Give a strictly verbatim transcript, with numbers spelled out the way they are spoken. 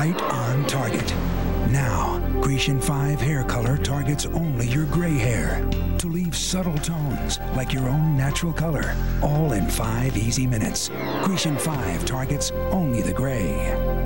right on target. Now, Grecian five hair color targets only your gray hair to leave subtle tones like your own natural color, all in five easy minutes. Grecian five targets only the gray.